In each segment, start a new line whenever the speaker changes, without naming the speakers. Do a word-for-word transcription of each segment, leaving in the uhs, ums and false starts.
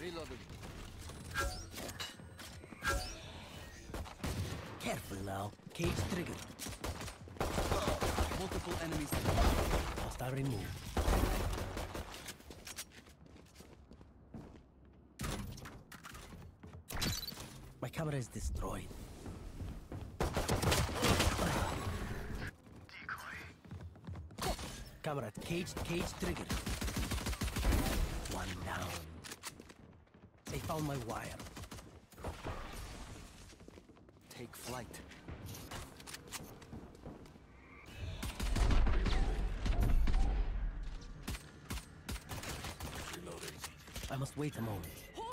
Reloading.
Careful now. Cage triggered.
Multiple enemies.
Hostile removed. My camera is destroyed.
Decoy.
Camera cage cage triggered. One down. They found my wire.
Take flight.
Reloading.
I must wait a moment.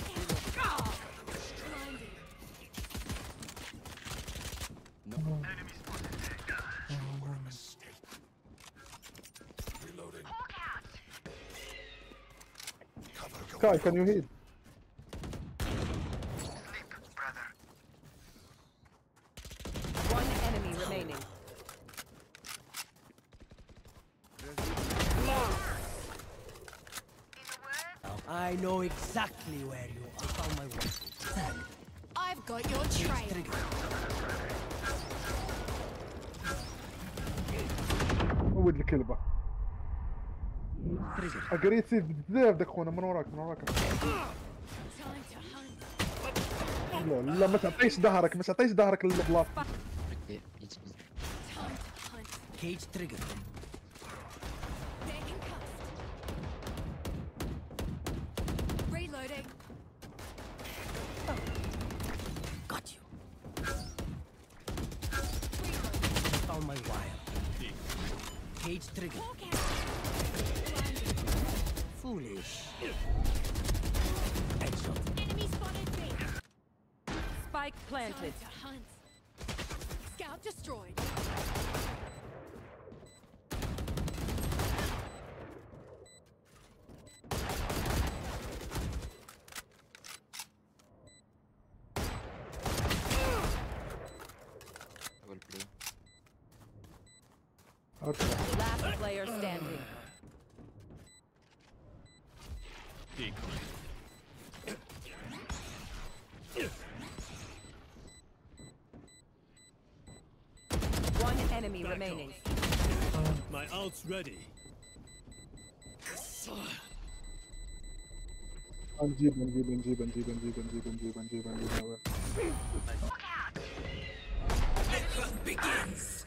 No.
Enemy spotted. Or a mistake. Reloading. Cover going.
Kai, can you heal?
Sleep, brother.
One enemy remaining.
I know exactly where you are. I found my wire.
I've got your
Cage
trail.
triggered.
ود الكلبة.
Triggered.
اقريت سيف بزاف داك خونا من وراك من وراك.
Time to hunt.
لا لا ما تعطيش ظهرك ما تعطيش ظهرك للبلاصة.
Time to hunt.
Cage triggered.
They're in cuffs. Reloading.
Got you.
Reloading.
Found my wire. Cage triggered.
Walk out.
Foolish. Headshot.
Enemy spotted me.
Spike planted.
Time to hunt. Scout destroyed.
I will play.
Last player standing.
Decoy.
One enemy remaining.
My ult's ready.
نجيب نجيب نجيب نجيب نجيب نجيب نجيب نجيب نجيب
Begins.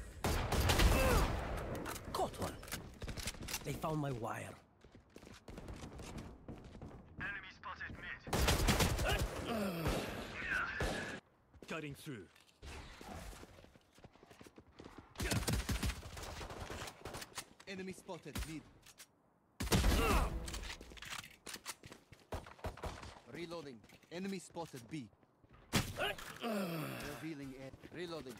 Caught one. They found my wire.
Enemy spotted mid. Cutting through.
Enemy spotted. Mid. Reloading. Enemy spotted. B. Revealing A. Reloading.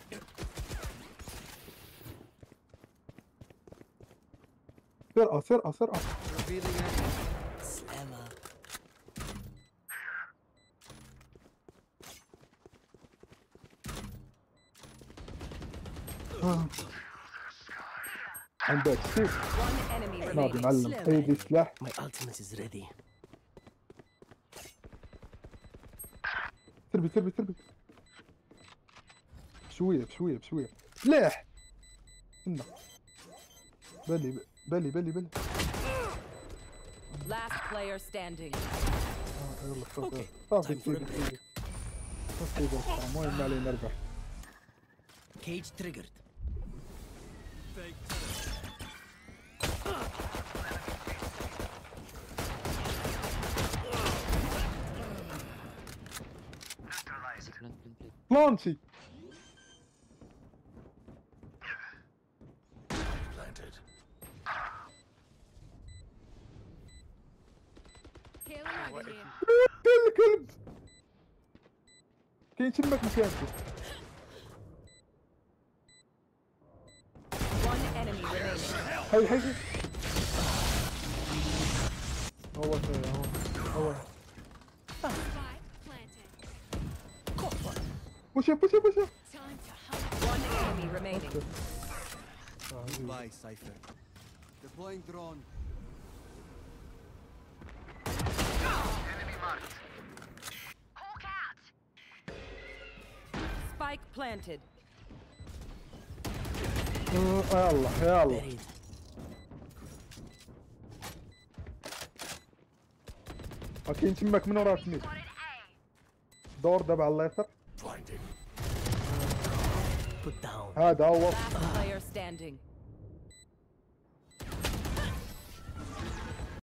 سرقة سرقة سرقة.
Revealing A.
Slammer.
عندك سيف.
One enemy
ناضي
remaining.
معلم ايدي سلاح.
My ultimate is ready.
تربي تربي تربي. بشوية بشوية بشوية. سلاح. استنى. بالي بالي بالي بالي.
Last player standing.
آه، يلا صافي
Okay.
صافي
Time for a
سيدي
break.
سيدي. صافي بس المهم ما علينا نربح.
Cage triggered.
Fake.
بلانشي.
Planted.
Healing over here.
كل كلب. كاين تمك مكانك.
One enemy remaining.
هاي هاي. هو هو هو.
Spike planted.
Caught one.
بوشي بوشي بوشي.
Time to hunt.
One enemy remaining.
Goodbye, Cypher. Deploying drone.
Enemy marked.
planted.
آه، يا الله يا الله.
Buried.
اكيد تمك من وراك ميت. دور دبع على اليسار.
Blinding.
Put down.
هذا هو.
Last player standing.